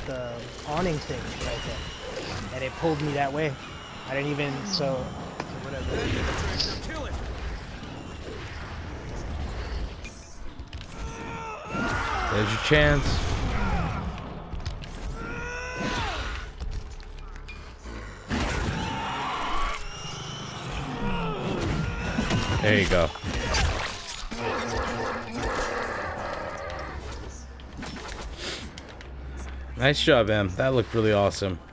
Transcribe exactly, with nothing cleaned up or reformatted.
the awning thing right there, and it pulled me that way. I didn't even so. Whatever. There's your chance. There you go. Nice job, Em. That looked really awesome.